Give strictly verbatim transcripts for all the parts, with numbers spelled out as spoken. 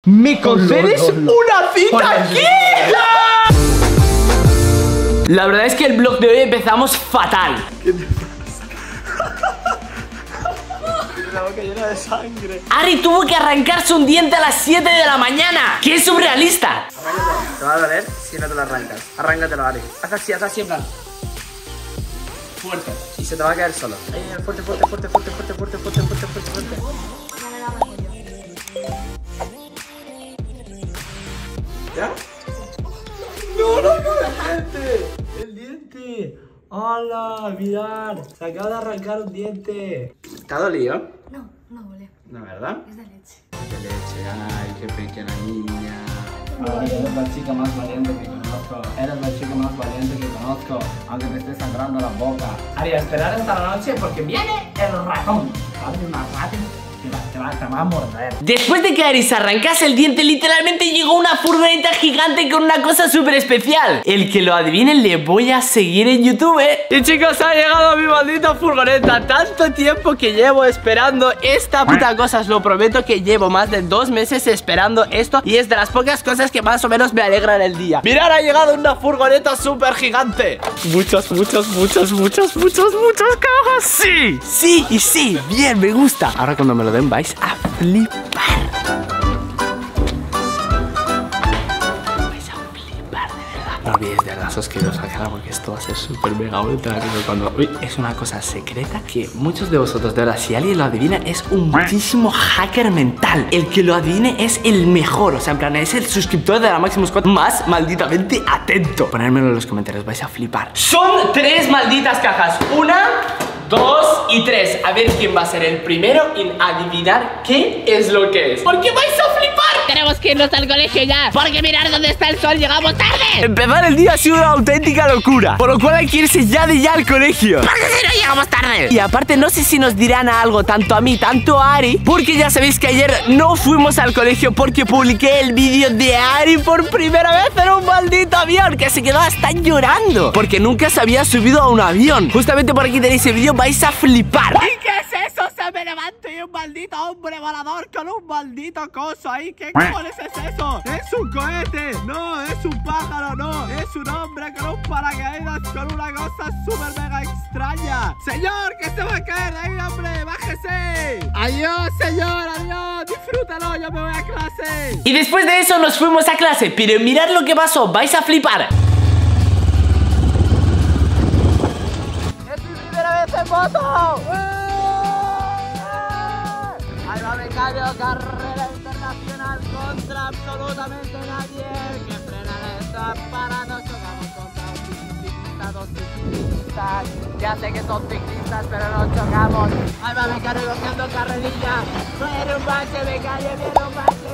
¿Me concedes oh, no, no, no. una cita aquí? La verdad es que el vlog de hoy empezamos fatal. ¿Qué te pasa? Tiene la boca llena de sangre. Ari tuvo que arrancarse un diente a las siete de la mañana. ¡Qué es surrealista! Te va a doler si no te lo arrancas. Arráncatelo, Ari. Haz así, haz así en plan. Fuerte. Y se te va a caer solo. Ahí, fuerte, fuerte, fuerte, fuerte, fuerte, fuerte, fuerte, fuerte, fuerte, fuerte. ¿Ya? No, no, no, el diente. El diente. ¡Hala! Mirad. Se acaba de arrancar un diente. ¿Te ha dolido? No, no duele. ¿No, verdad? Es de leche. De leche, ay, qué pequeña niña. Ay, eres la chica más valiente que conozco. Eres la chica más valiente que conozco. Aunque te esté sangrando la boca. Ari, a esperar hasta la noche porque viene el ratón. Abre más rápido. Te va, te, va, te va a morder. Después de que Ari se arrancase el diente, literalmente llegó una furgoneta gigante con una cosa súper especial. El que lo adivine le voy a seguir en YouTube. Y chicos, ha llegado mi maldita furgoneta. Tanto tiempo que llevo esperando esta puta cosa. Os lo prometo que llevo más de dos meses esperando esto. Y es de las pocas cosas que más o menos me alegran el día. Mirad, ha llegado una furgoneta súper gigante. Muchas, muchas, muchas, muchas, muchas, muchas cajas. Sí, sí y sí. Bien, me gusta. Ahora cuando me lo den vais a flipar. Vais a flipar, de verdad. No olvidéis de verdad suscribiros al canal porque esto va a ser súper mega ultra. Cuando uy, es una cosa secreta que muchos de vosotros, de verdad, si alguien lo adivina, es un muchísimo hacker mental. El que lo adivine es el mejor. O sea, en plan, es el suscriptor de la Maximus Squad más malditamente atento. Ponérmelo en los comentarios, vais a flipar. Son tres malditas cajas. Una, dos y tres. A ver quién va a ser el primero en adivinar qué es lo que es. ¿Por qué vais a flipar? Tenemos que irnos al colegio ya, porque mirar dónde está el sol, llegamos tarde. Empezar el día ha sido una auténtica locura, por lo cual hay que irse ya de ya al colegio, porque si no llegamos tarde. Y aparte no sé si nos dirán algo, tanto a mí, tanto a Ari, porque ya sabéis que ayer no fuimos al colegio porque publiqué el vídeo de Ari por primera vez en un maldito avión, que se quedó hasta llorando, porque nunca se había subido a un avión. Justamente por aquí tenéis el vídeo, vais a flipar. ¿Y qué es eso? Se me levanta y un maldito hombre volador con un maldito coso ahí. ¿Qué cojones es eso? Es un cohete, no, es un pájaro, no, es un hombre con un paracaídas con una cosa súper mega extraña. Señor, que se va a caer de ahí, hombre, bájese. Adiós, señor, adiós, disfrútalo, yo me voy a clase. Y después de eso nos fuimos a clase, pero mirad lo que pasó, vais a flipar. En moto. Ahí va becario, carrera internacional contra absolutamente nadie. Que frena esta para no chocamos contra un ciclista, dos ciclistas. Ya sé que son ciclistas, pero no chocamos. Ahí va becario cogiendo carrerilla. Viene un bache, becario, viene un bache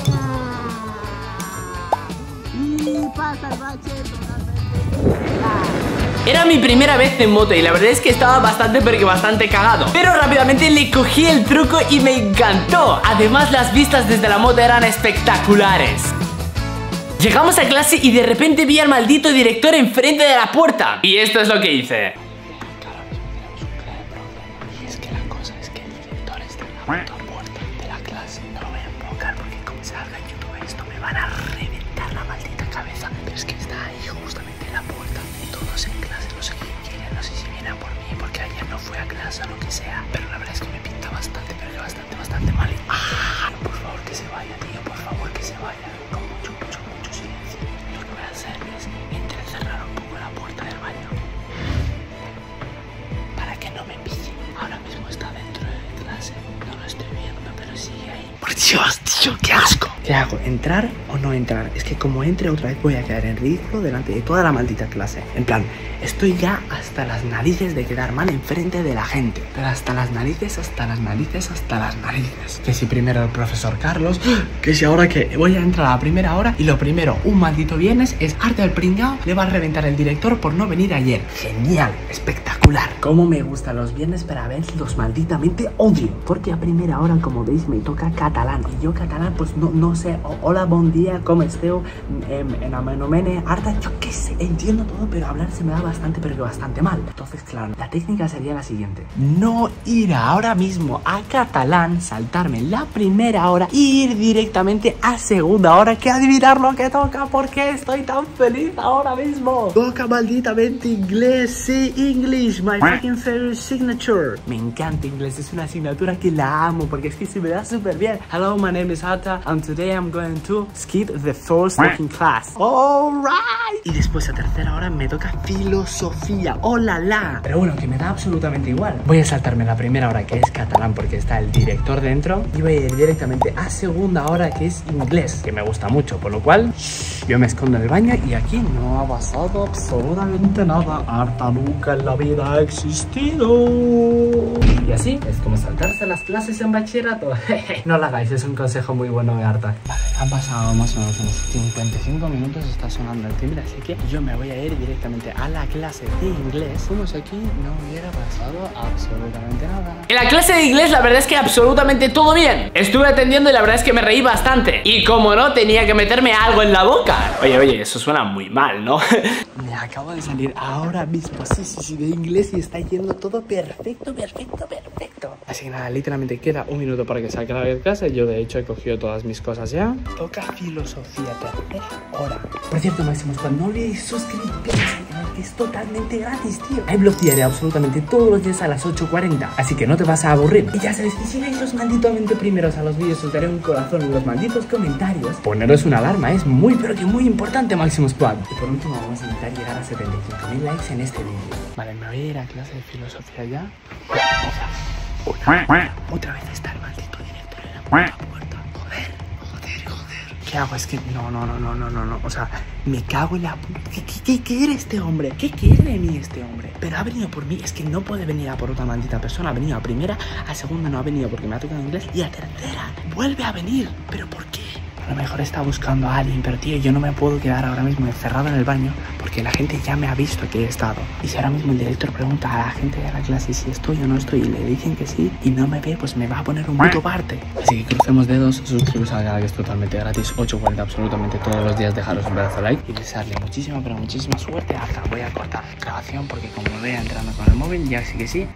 que frena. Y pasa el bache totalmente. Era mi primera vez en moto y la verdad es que estaba bastante pero que bastante cagado. Pero rápidamente le cogí el truco y me encantó. Además las vistas desde la moto eran espectaculares. Llegamos a clase y de repente vi al maldito director enfrente de la puerta. Y esto es lo que hice. Y es que la cosa es que el director está en la puta puerta de la clase. No lo voy a enfocar porque como salga en YouTube esto me van a reventar la maldita cabeza. Pero es que está ahí justamente en la puerta. Todos en clase, no sé qué quieren, no sé si vienen por mí porque ayer no fui a clase o lo que sea. Pero la verdad es que me pinta bastante, pero que bastante, bastante mal. Ah, por favor que se vaya, tío, por favor que se vaya. Con mucho, mucho, mucho silencio. Lo que voy a hacer es entrecerrar un poco la puerta del baño para que no me pille. Ahora mismo está dentro de clase, no lo estoy viendo, pero sigue ahí. Por Dios, tío, qué asco. ¿Qué hago? ¿Entrar o no entrar? Es que como entre otra vez voy a quedar en ridículo delante de toda la maldita clase. En plan, estoy ya hasta las narices de quedar mal enfrente de la gente. Pero hasta las narices, hasta las narices, hasta las narices. Que si primero el profesor Carlos, que si ahora que voy a entrar a la primera hora y lo primero, un maldito viernes, es arte del pringao, le va a reventar el director por no venir ayer. Genial, espectacular. Cómo me gustan los viernes, pero a veces los malditamente odio. Porque a primera hora, como veis, me toca catalán. Y yo catalán catalán, pues no, no sé, o, hola, bon día, ¿cómo esteu? En amenomene, harta, yo qué sé, entiendo todo, pero hablar se me da bastante, pero que bastante mal. Entonces, claro, la técnica sería la siguiente: no ir ahora mismo a catalán, saltarme la primera hora e ir directamente a segunda hora, que adivinar lo que toca, porque estoy tan feliz ahora mismo. Toca malditamente inglés, sí, English, my fucking favorite signature. Me encanta inglés, es una asignatura que la amo, porque es que se me da súper bien. Hello, my name is Arta, and today I'm going to skip the first working class. Alright. Y después a tercera hora me toca filosofía. ¡Hola, la! Pero bueno, que me da absolutamente igual. Voy a saltarme la primera hora, que es catalán, porque está el director dentro, y voy a ir directamente a segunda hora, que es inglés, que me gusta mucho, por lo cual yo me escondo en el baño y aquí no ha pasado absolutamente nada. Arta nunca en la vida ha existido. Y así es como saltarse las clases en bachillerato. No lo hagáis, es un consejo muy bueno de Arta. Vale, han pasado más o menos unos cincuenta y cinco minutos, está sonando el timbre, así que yo me voy a ir directamente a la clase de inglés. Como si aquí no hubiera pasado absolutamente nada. En la clase de inglés la verdad es que absolutamente todo bien. Estuve atendiendo y la verdad es que me reí bastante. Y como no, tenía que meterme algo en la boca. Oye, oye, eso suena muy mal, ¿no? Me acabo de salir ahora mismo, sí, sí, sí, de inglés y está yendo todo perfecto, perfecto, perfecto. Así que nada, literalmente queda un minuto para que salga la clase. Yo de hecho he cogido todas mis cosas ya. Toca filosofía, tercera hora. Por cierto, Máximos, no olvidéis suscribiros al canal, que es totalmente gratis, tío. Hay vlog diario absolutamente todos los días a las ocho cuarenta, así que no te vas a aburrir. Y ya sabéis que si veis los malditamente primeros a los vídeos, os daré un corazón en los malditos comentarios. Poneros una alarma, es muy pero que muy importante, Máximos Squad. Y por último vamos a intentar llegar a setenta y cinco mil likes en este vídeo. Vale, me voy a ir a clase de filosofía ya. Una, otra vez está el maldito director en la puta puerta. Joder, joder, joder. ¿Qué hago? Es que no, no, no, no, no, no, no. O sea, me cago en la puta. ¿Qué, qué, qué quiere este hombre? ¿Qué quiere de mí este hombre? Pero ha venido por mí. Es que no puede venir a por otra maldita persona. Ha venido a primera, a segunda no ha venido porque me ha tocado inglés. Y a tercera vuelve a venir. ¿Pero por qué? A lo mejor está buscando a alguien, pero tío, yo no me puedo quedar ahora mismo encerrado en el baño porque la gente ya me ha visto que he estado. Y si ahora mismo el director pregunta a la gente de la clase si estoy o no estoy y le dicen que sí y no me ve, pues me va a poner un puto parte. Así que crucemos dedos, suscribiros al canal que es totalmente gratis, ocho cuarenta absolutamente todos los días, dejaros un pedazo de like y desearle muchísima, pero muchísima suerte. Hasta voy a cortar grabación porque como me voy entrando con el móvil, ya sí que sí,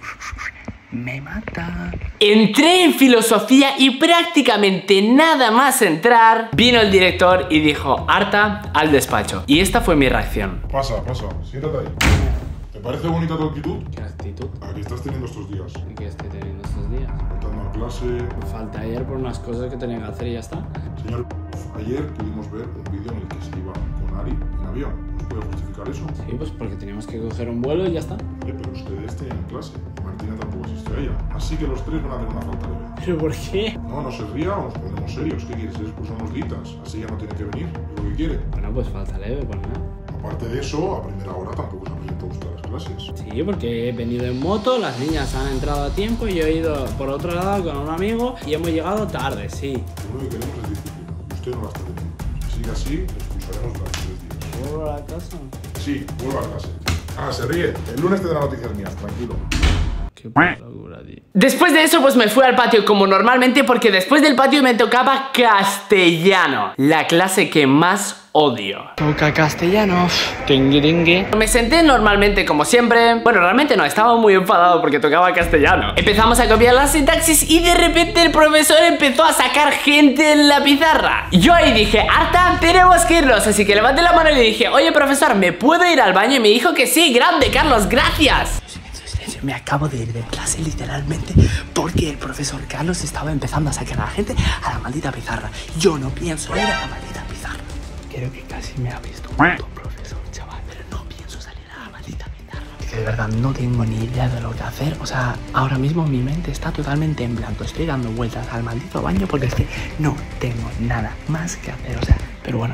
me mata. Entré en filosofía y prácticamente nada más entrar, vino el director y dijo: Arta, al despacho. Y esta fue mi reacción. Pasa, pasa, siéntate ahí. ¿Te parece bonita tu actitud? ¿Qué actitud? ¿A qué estás teniendo estos días? ¿Y qué estoy teniendo estos días? Faltando a clase. Me falta ayer por unas cosas que tenía que hacer y ya está. Señor, ayer pudimos ver un vídeo en el que se iba con Ari en avión. ¿Nos puede justificar eso? Sí, pues porque teníamos que coger un vuelo y ya está. Oye, pero ustedes tenían clase. Martina tampoco asistió a ella. Así que los tres van a tener una falta leve. ¿Pero por qué? No, no se ría o nos ponemos serios. ¿Qué quieres? Expulsar unos días. Así ya no tiene que venir. Es lo que quiere. Bueno, pues falta leve, pues nada. Aparte de eso, a primera hora tampoco se ha presentado usted a las clases. Sí, porque he venido en moto, las niñas han entrado a tiempo y yo he ido por otro lado con un amigo y hemos llegado tarde, sí. Lo único que queremos es disciplina. Y usted no la está teniendo. Si sigue así, le expulsaremos durante tres días. ¿Vuelvo a la casa? Sí, vuelva a clase. Ah, se ríe. El lunes te dará noticias mías, tranquilo. Qué puta locura, tío. Después de eso, pues me fui al patio como normalmente, porque después del patio me tocaba castellano, la clase que más odio. Toca castellano. Tingui, tingui. Me senté normalmente como siempre. Bueno, realmente no, estaba muy enfadado porque tocaba castellano. Empezamos a copiar las sintaxis y de repente el profesor empezó a sacar gente en la pizarra. Yo ahí dije: Arta, tenemos que irnos. Así que levanté la mano y le dije: oye, profesor, ¿me puedo ir al baño? Y me dijo que sí. Grande, Carlos, gracias. Me acabo de ir de clase literalmente porque el profesor Carlos estaba empezando a sacar a la gente a la maldita pizarra. Yo no pienso ir a la maldita pizarra. Creo que casi me ha visto un puto profesor, chaval, pero no pienso salir a la maldita pizarra. Es que de verdad no tengo ni idea de lo que hacer. O sea, ahora mismo mi mente está totalmente en blanco. Estoy dando vueltas al maldito baño porque es que no tengo nada más que hacer. O sea, pero bueno,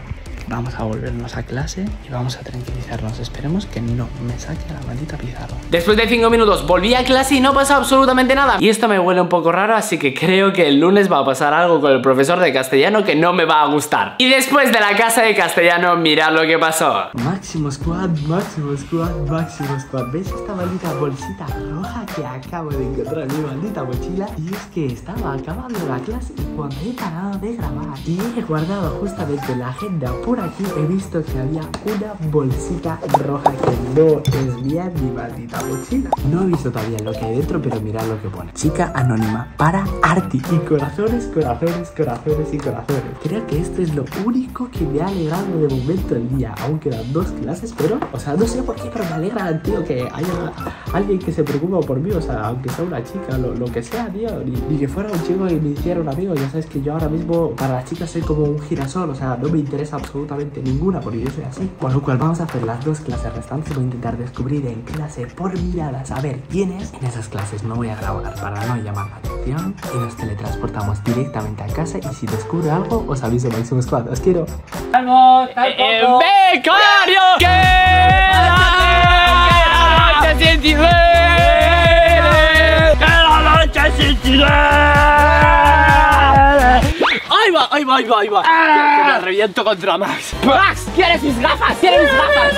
Vamos a volvernos a clase y vamos a tranquilizarnos. Esperemos que no me saque la maldita pizarra. Después de cinco minutos volví a clase y no pasó absolutamente nada. Y esto me huele un poco raro, así que creo que el lunes va a pasar algo con el profesor de castellano que no me va a gustar. Y después de la casa de castellano, mirad lo que pasó. Máximo Squad, Máximo Squad, Máximo Squad. ¿Veis esta maldita bolsita roja que acabo de encontrar en mi maldita mochila? Y es que estaba acabando la clase y cuando he parado de grabar y he guardado justamente la agenda por aquí, he visto que había una bolsita roja que no es mía en mi maldita mochila. No he visto todavía lo que hay dentro, pero mirad lo que pone: chica anónima para Arti. Y corazones, corazones, corazones y corazones. Creo que esto es lo único que me ha alegrado de momento el día. Aún quedan dos clases, pero, o sea, no sé por qué, pero me alegra, tío, que haya alguien que se preocupa por mí. O sea, aunque sea una chica, lo, lo que sea, tío. Ni, ni que fuera un chico y me hiciera un amigo. Ya sabes que yo ahora mismo para las chicas soy como un girasol. O sea, no me interesa absolutamente ninguna porque yo soy así. Por lo cual vamos a hacer las dos clases restantes. Voy a intentar descubrir en clase por miradas a ver quién es. En esas clases no voy a grabar para no llamar la atención y nos teletransportamos directamente a casa. Y si descubro algo, os aviso. Máximo Squad, os quiero. ¡Vamos! ¡Eh, becario! ¡Que la noche sin ti! ¡Que la noche sin ti! ¡Ahí va, ahí va, ahí va, ahí va! Que me reviento contra Max. ¡Max! ¿Quieres mis gafas? ¿Quieres mis gafas?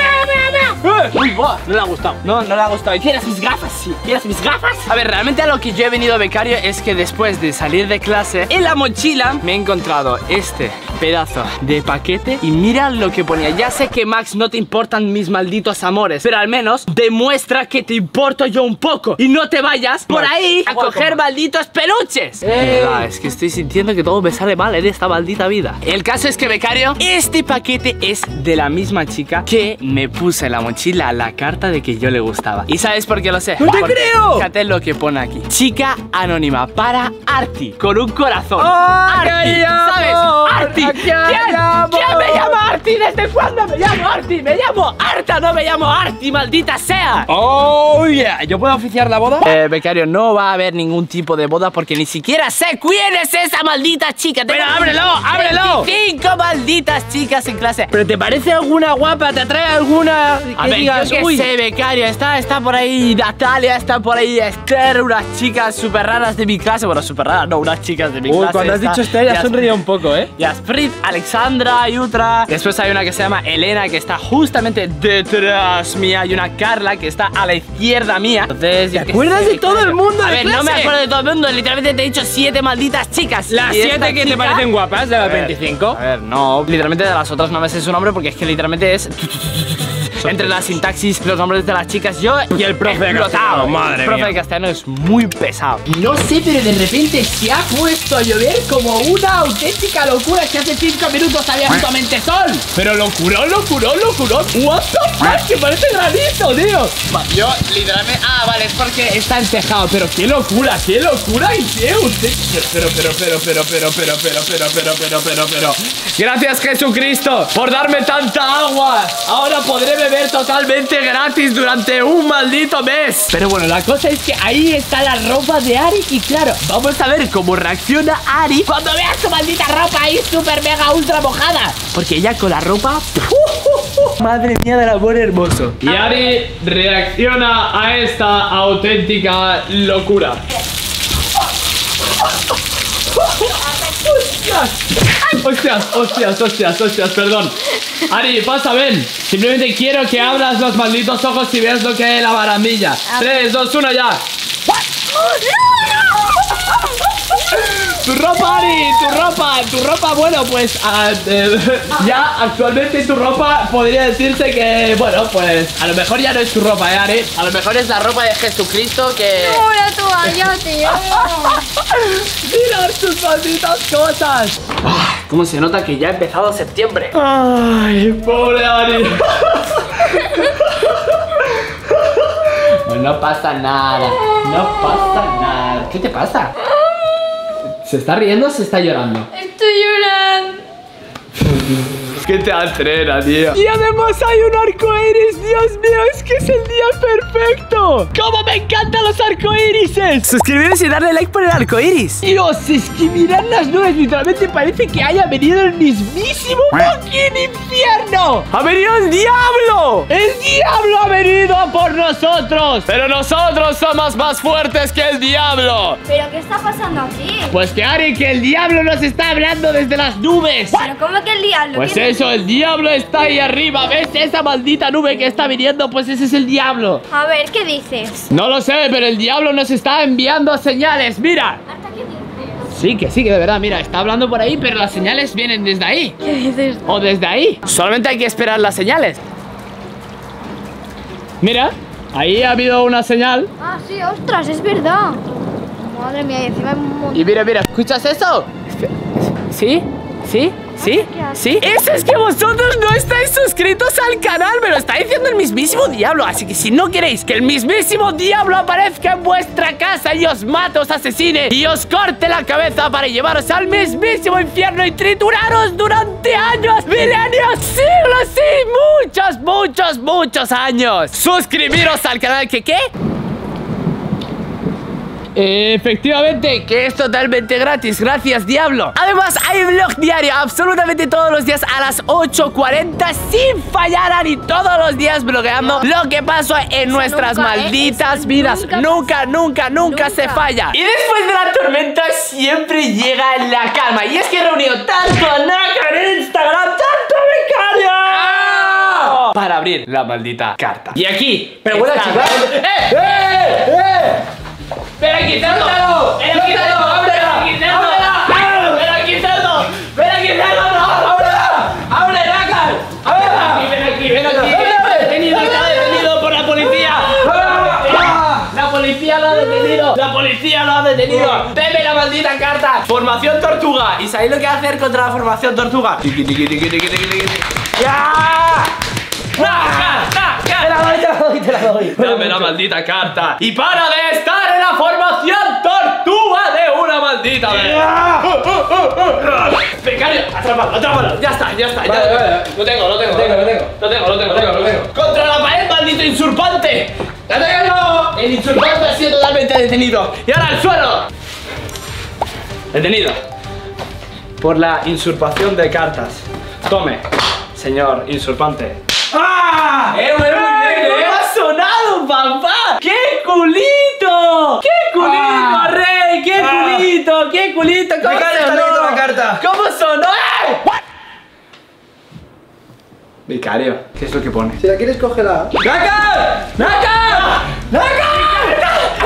¡Uy, va! No le ha gustado. No, no le ha gustado. ¿Quieres mis gafas? Sí. ¿Quieres mis gafas? A ver, realmente a lo que yo he venido, becario, es que después de salir de clase, en la mochila me he encontrado este pedazo de paquete y mira lo que ponía. Ya sé que, Max, no te importan mis malditos amores, pero al menos demuestra que te importo yo un poco y no te vayas por ahí a coger malditos peluches. De verdad, es que estoy sintiendo que todo me sale mal en esta maldita vida. El caso es que, becario, este paquete es de la misma chica que me puso en la mochila la carta de que yo le gustaba. ¿Y sabes por qué lo sé? ¡No te Porque creo! Fíjate lo que pone aquí: chica anónima para Arti, con un corazón. ¡Oh, Arti, qué ¿sabes? amor! Arti. ¡Qué ¿Quién? amor! ¿Quién me llama Arti? ¿Desde cuándo me llamo Arti? Me llamo Arta, no me llamo Arti, maldita sea. ¡Oh, yeah! ¿Yo puedo oficiar la boda? Eh, becario, no va a haber ningún tipo de boda porque ni siquiera sé quién es esa maldita chica. Pero ábrelo, ábrelo. Cinco malditas chicas en clase. ¿Pero te parece alguna guapa? ¿Te atrae alguna que A ver, digas, yo qué uy? sé, becario, está, está por ahí Natalia, está por ahí Esther, unas chicas súper raras de mi clase. Bueno, súper raras, no, unas chicas de mi Uy, clase. cuando has está dicho Esther ya has Yas- sonreído un poco, ¿eh? Yasprit, Alexandra y otra. Después hay una que se llama Elena, que está justamente detrás mía. Y una Carla, que está a la izquierda mía. Entonces, ¿te acuerdas de todo el mundo A de ver, no me clase? acuerdo de todo el mundo. Literalmente te he dicho siete malditas chicas. Las Y esta siete que te chica- parecen guapas de las A ver, veinticinco. A ver, no. Literalmente de las otras no me sé su nombre porque es que literalmente es... Entre la sintaxis, los nombres de las chicas, yo Y el profe de explotado. castellano, madre El profe mía. de castellano es muy pesado. No sé, pero de repente se ha puesto a llover como una auténtica locura. Que hace cinco minutos había justamente sol. Pero locurón, locurón, locurón. What the fuck, que parece granizo, tío. Yo literalmente... Ah, vale, es porque Está en tejado, pero qué locura, qué locura y qué usted. Pero, pero, pero, pero, pero, pero, pero, pero, pero, pero, pero, pero. Gracias, Jesucristo, por darme tanta agua. Ahora podré beber totalmente gratis durante un maldito mes. Pero bueno, la cosa es que ahí está la ropa de Ari. Y claro, vamos a ver cómo reacciona Ari cuando veas tu maldita ropa ahí super mega ultra mojada. porque ella con la ropa... Madre mía del amor hermoso. Y Ari reacciona a esta auténtica locura. Hostias, hostias, hostias, hostias, perdón. Ari, pasa, ven. Simplemente quiero que abras los malditos ojos y veas lo que hay en la barandilla. tres, dos, uno, ya. Tu ropa, Ari, tu ropa, tu ropa, bueno, pues ah, eh, ya actualmente tu ropa podría decirse que, bueno, pues a lo mejor ya no es tu ropa, ¿eh, Ari? A lo mejor es la ropa de Jesucristo que... Una toalla, tío. ¡Mirad tus malditas cosas! Ah, ¿cómo se nota que ya ha empezado septiembre? Ay, pobre Ari. No pasa nada, no pasa nada. ¿Qué te pasa? ¿Se está riendo o se está llorando? Estoy llorando. ¿Qué te entrena, tío? Y además hay un arcoíris. Dios mío, es que es el día perfecto. ¡Cómo me encantan los arcoírises! Suscribiros y darle like por el arcoíris. Dios, es que mirad las nubes. Literalmente parece que haya venido el mismísimo fucking infierno. ¡Ha venido el diablo! ¡El diablo ha venido a por nosotros! Pero nosotros somos más fuertes que el diablo. ¿Pero qué está pasando aquí? Pues que Ari, que el diablo nos está hablando desde las nubes. ¿Pero cómo que el diablo? Pues ¿Quién es? eso, el diablo está ahí arriba. ¿Ves esa maldita nube que está viniendo? Pues ese es el diablo. A ver, ¿qué dices? No lo sé, pero el diablo nos está enviando señales. Mira. ¿Hasta qué dices? Sí, que sí, que de verdad, mira, está hablando por ahí, pero las señales vienen desde ahí. ¿Qué dices? O desde ahí. Solamente hay que esperar las señales. Mira, ahí ha habido una señal. Ah, sí, ostras, es verdad. Madre mía, y encima hay un montón. Y mira, mira, ¿escuchas eso? ¿Sí? ¿Sí? ¿Sí? ¿Sí? Eso es que vosotros no estáis suscritos al canal. Me lo está diciendo el mismísimo diablo. Así que si no queréis que el mismísimo diablo aparezca en vuestra casa y os mate, os asesine y os corte la cabeza para llevaros al mismísimo infierno y trituraros durante años, milenios, siglos y muchos, muchos, muchos años, suscribiros al canal. ¿Que qué? Efectivamente, que es totalmente gratis. Gracias, diablo. Además, hay vlog diario absolutamente todos los días a las ocho cuarenta sin fallar, Ari. Todos los días blogueando lo que pasa en Eso nuestras nunca, ¿eh? malditas Eso vidas. nunca Nunca, pasa. nunca, nunca, Nunca. se falla. Y después de la tormenta siempre llega la calma. Y es que he reunido tanto a Nácar en Instagram, tanto a Becario, para abrir la maldita carta. Y aquí, Pero bueno, está- chicos. ¡Eh! ¡Eh! ¡Eh! ¡Ven aquí, cerdo! ¡Ven aquí, cerdo! ¡Ábrela! ¡Ven aquí, cerdo! ¡Ven aquí, cerdo! ¡Ven aquí, cerdo! ¡No! ¡Ábrela! ¡Ábrela, Nácar! ¡Ábrela! Ven aquí, ven aquí. Detenido, está detenido por la policía. La policía lo ha detenido. La policía lo ha detenido. Deme la maldita carta. Formación tortuga. ¿Y sabéis lo que hacer contra la formación tortuga? Tiqui, tiqui, tiqui, tiqui, tiqui, tiqui. ¡Ya! ¡Nácar! ¡Nácar! Te la doy, te la doy, te la doy. Dame la maldita carta. Y para de estar en la formación tortuga de una maldita vez. Becario, atrápalo, atrápalo. Ya está, ya está. Vale, ya. vale. Lo tengo, lo tengo. Lo tengo, lo tengo. Lo tengo, lo tengo, Lo tengo, lo tengo. Contra la pared, maldito insurpante. ¡La tengo! El insurpante ha sido totalmente detenido. Y ahora al suelo. Detenido. Por la insurpación de cartas. Tome, señor insurpante. ¡Ah! ¡Eh, muy bien! ¿Qué ha sonado, papá? ¡Qué culito! ¡Qué culito, Ah. rey! ¡Qué Ah. culito! ¡Qué culito! ¿Cómo Becario está sonó? leyendo la carta. ¿Cómo sonó? ¡Eh! Becario, ¿qué es lo que pone? Si la quieres, cógela. ¡Nácar! ¡Nácar! ¡Nácar!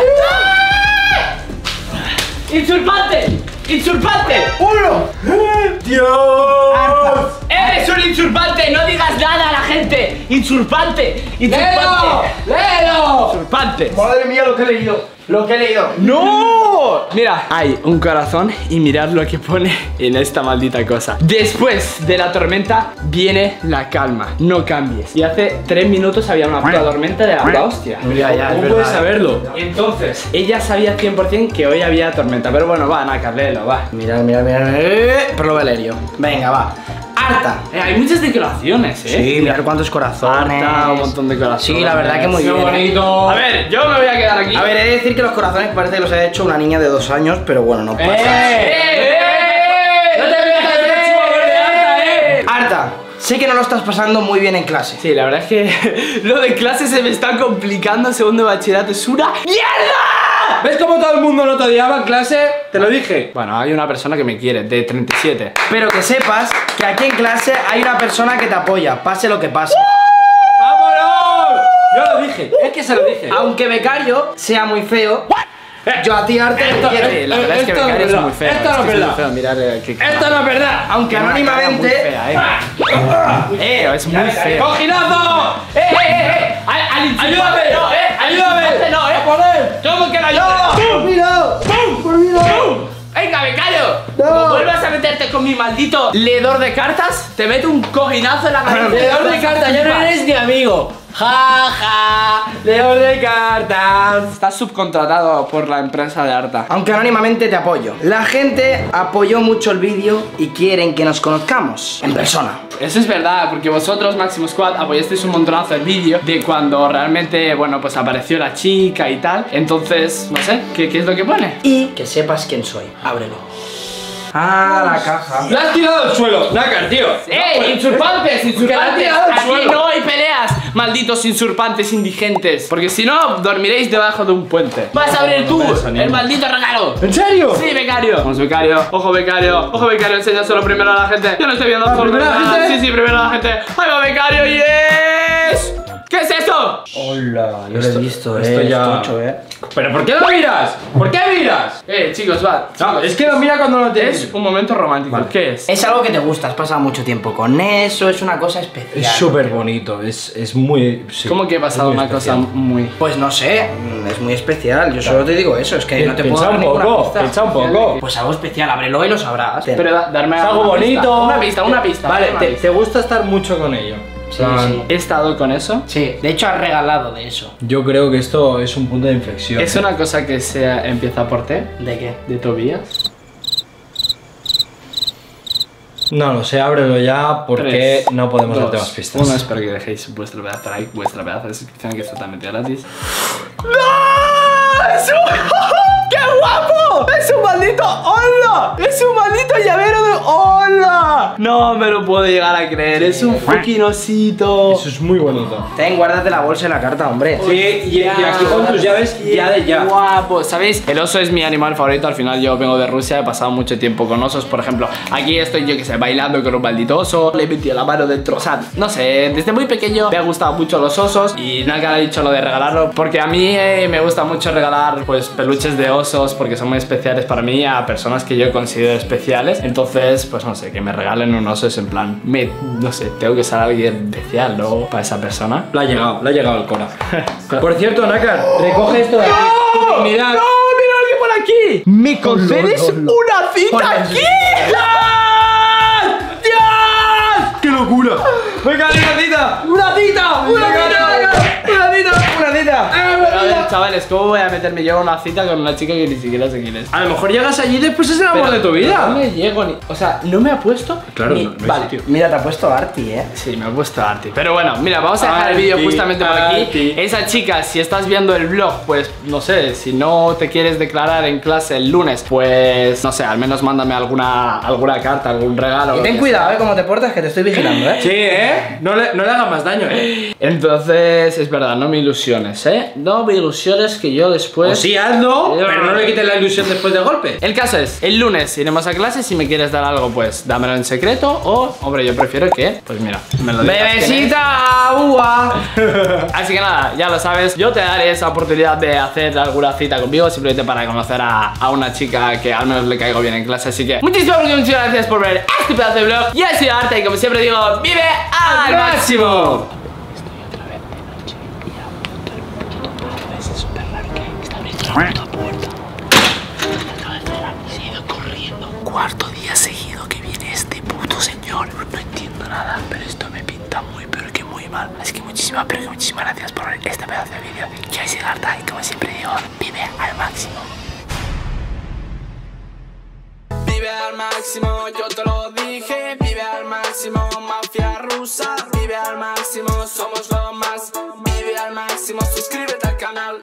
¡Insurpante! ¡Insurpante! ¡Uno! ¡Dios! ¡Eres un insurpante! ¡No digas nada a la gente! ¡Insurpante! ¡Insurpante! ¡Léelo! ¡Insurpante! Madre mía, lo que he leído. Lo que he leído. ¡No! Mira, hay un corazón y mirad lo que pone en esta maldita cosa. Después de la tormenta viene la calma. No cambies. Y hace tres minutos había una puta tormenta de la puta hostia. Ya, ya, es ¿Cómo puedes verdad. saberlo? Entonces, ella sabía cien por cien que hoy había tormenta. Pero bueno, va, Nácar, léelo, va. Mira, mira, mira, mira. Pero lo voy a leer yo. Venga, va. Harta. Eh, hay muchas decoraciones, eh. Sí, mira cuántos corazones. Harta, un montón de corazones. Sí, la verdad que muy Qué bien. bonito. A ver, yo me voy a quedar aquí. A ver, he de decir que los corazones parece que los ha hecho una niña de dos años, pero bueno, no pasa. ¡Eh! ¡Eh! ¡Eh! ¡No te metas en el chivo verde, Harta, eh! Harta, sé que no lo estás pasando muy bien en clase. Sí, la verdad es que lo de clase se me está complicando. Segundo de bachillerato es una mierda. ¿Ves cómo todo el mundo no te odiaba en clase? Te lo dije. Bueno, hay una persona que me quiere, de treinta y siete. Pero que sepas que aquí en clase hay una persona que te apoya, pase lo que pase. ¡Vámonos! Yo lo dije, es que se lo dije. Aunque Becario sea muy feo, yo a ti Arte te Esto- quiero. eh, La verdad es que esto no Becario es es verdad. muy feo. Esto no es que verdad. muy feo. Mirad, eh, que- Esto no es verdad. Aunque Tiene una cara muy anónimamente. fea, eh. Eh, es muy feo. ¡Cojinazo! ¡Eh, eh, eh! ¡Al, al insultante ¡Ayúdame! no, eh! ¡Al ¡Ayúdame! insultante no, eh! ¡Joder! ¿Cómo que la ayuda? ¡Mira! ¡Pum! ¡Venga, becario! Como vuelvas a meterte con mi maldito leedor de cartas, te meto un cojinazo en la cabeza. Leedor de cartas, ya no eres ni amigo. Ja, ja, León de cartas. Estás subcontratado por la empresa de Arta. Aunque anónimamente te apoyo. La gente apoyó mucho el vídeo y quieren que nos conozcamos en persona. Eso es verdad, porque vosotros, Máximo Squad, apoyasteis un montonazo el vídeo de cuando realmente, bueno, pues apareció la chica y tal. Entonces, no sé, ¿qué, qué es lo que pone? Y que sepas quién soy. Ábrelo. Ah, la caja. ¡La has tirado al suelo! ¡Nácar, tío! ¡Eh! ¡Insurpantes! ¡Insurpantes! tirado al Aquí suelo. no hay peleas, malditos insurpantes indigentes. Porque si no, dormiréis debajo de un puente. ¡Vas a abrir tú el maldito regalo! ¿En serio? Sí, becario. Vamos, becario. Ojo, becario. Ojo, becario. Enséñaselo primero a la gente. Yo no estoy viendo absolutamente ¿primero a la nada. gente? Sí, sí, primero a la gente. ¡Ahí va, becario! ¡Yes! ¿Qué es esto? Hola, Yo lo he visto, esto eh. ya- Tocho, eh. ¿Pero por qué lo miras? ¿Por qué miras? Eh, chicos, va. No, es que lo mira cuando lo tienes. Es un momento romántico. Vale. ¿Qué es? Es algo que te gusta, has pasado mucho tiempo con eso, es una cosa especial. Es súper bonito, es, es muy... sí, ¿Cómo que he pasado es muy una cosa especial. muy... Pues no sé, mm, es muy especial. Yo solo te digo eso, es que no te puedo Piensa dar un ninguna poco, pista. piensa un poco. Pues algo especial, ábrelo y lo sabrás. Pero da- darme Es algo una pista. bonito. Una pista, una pista. Vale, una te, pista. te gusta estar mucho con ello. Sí, Plan, sí. He estado con eso. Sí, de hecho has regalado de eso. Yo creo que esto es un punto de inflexión. ¿Es una cosa que se empieza por T? ¿De qué? ¿De Tobías? No lo sé, ábrelo ya porque Tres, no podemos dos, darte más pistas. Uno, espero que dejéis vuestro pedazo de like, vuestra pedazo de suscripción, que es totalmente gratis. ¡No! ¡Es un... ¡Qué guapo! ¡Es un maldito hola! ¡Es un maldito llavero de hola! No me lo puedo llegar a creer, es un fucking osito. Eso es muy bonito. Ten, guárdate la bolsa y la carta, hombre. Sí, y, y aquí con tus llaves ya de ya. Guapo, ¿sabéis? El oso es mi animal favorito. Al final yo vengo de Rusia, he pasado mucho tiempo con osos. Por ejemplo, aquí estoy yo que sé, bailando con un maldito oso. Le he metido la mano dentro. O sea, no sé, desde muy pequeño me ha gustado mucho los osos. Y nunca he dicho lo de regalarlo, porque a mí eh, me gusta mucho regalar pues peluches de osos, porque son muy especiales para mí, a personas que yo considero especiales. Entonces, pues no sé, que me regalen un oso es en plan, me, no sé, tengo que ser alguien especial, ¿no? Para esa persona. Le ha llegado, le ha llegado el cora. Por cierto, Nácar, recoge esto de aquí. Tu dignidad. ¡No! ¡Mira alguien por aquí! ¿Me concedes una cita aquí? ¡Dios! ¡Dios! ¡Qué locura! ¡Venga, una cita! ¡Una cita! ¡Una cita! ¡Una cita! ¡Una cita! Pero a ver, chavales, ¿cómo voy a meterme yo a una cita con una chica que ni siquiera sé quién es? A lo mejor llegas allí y después es el amor de tu vida. No me llego ni... O sea, no me ha puesto Claro, ni... no, no hay Vale. sitio. Mira, te ha puesto Arti, eh. Sí, me ha puesto Arti. Pero bueno, mira, vamos a dejar el vídeo Arti, justamente por aquí. Arti. Esa chica, si estás viendo el vlog, pues no sé, si no te quieres declarar en clase el lunes, pues no sé, al menos mándame alguna, alguna carta, algún regalo. Y lo ten que cuidado, eh, cómo te portas, que te estoy vigilando, eh. Sí, ¿eh? No le, no le hagas más daño, ¿eh? Entonces, es verdad, no me ilusiones, ¿eh? No me ilusiones que yo después... O sí, hazlo, pero no le quites la ilusión después del golpe. El caso es, el lunes iremos a clase. Si me quieres dar algo, pues dámelo en secreto. O, hombre, yo prefiero que, pues mira, me lo digas. ¡Bebesita! ¡Ua! Así que nada, ya lo sabes. Yo te daré esa oportunidad de hacer alguna cita conmigo, simplemente para conocer a, a una chica que al menos le caigo bien en clase. Así que muchísimas, muchísimas gracias por ver este pedazo de vlog. Yo he sido Arte y como siempre digo, vive al máximo. Cuarto día seguido que viene este puto señor. No entiendo nada, pero esto me pinta muy, pero que muy mal. Así que muchísimas, pero que muchísimas gracias por ver este pedazo de vídeo. Yo soy Garta y como siempre digo, vive al máximo. Vive al máximo, yo te lo dije. Vive al máximo, mafia rusa. Vive al máximo, somos lo más. Vive al máximo, suscríbete al canal.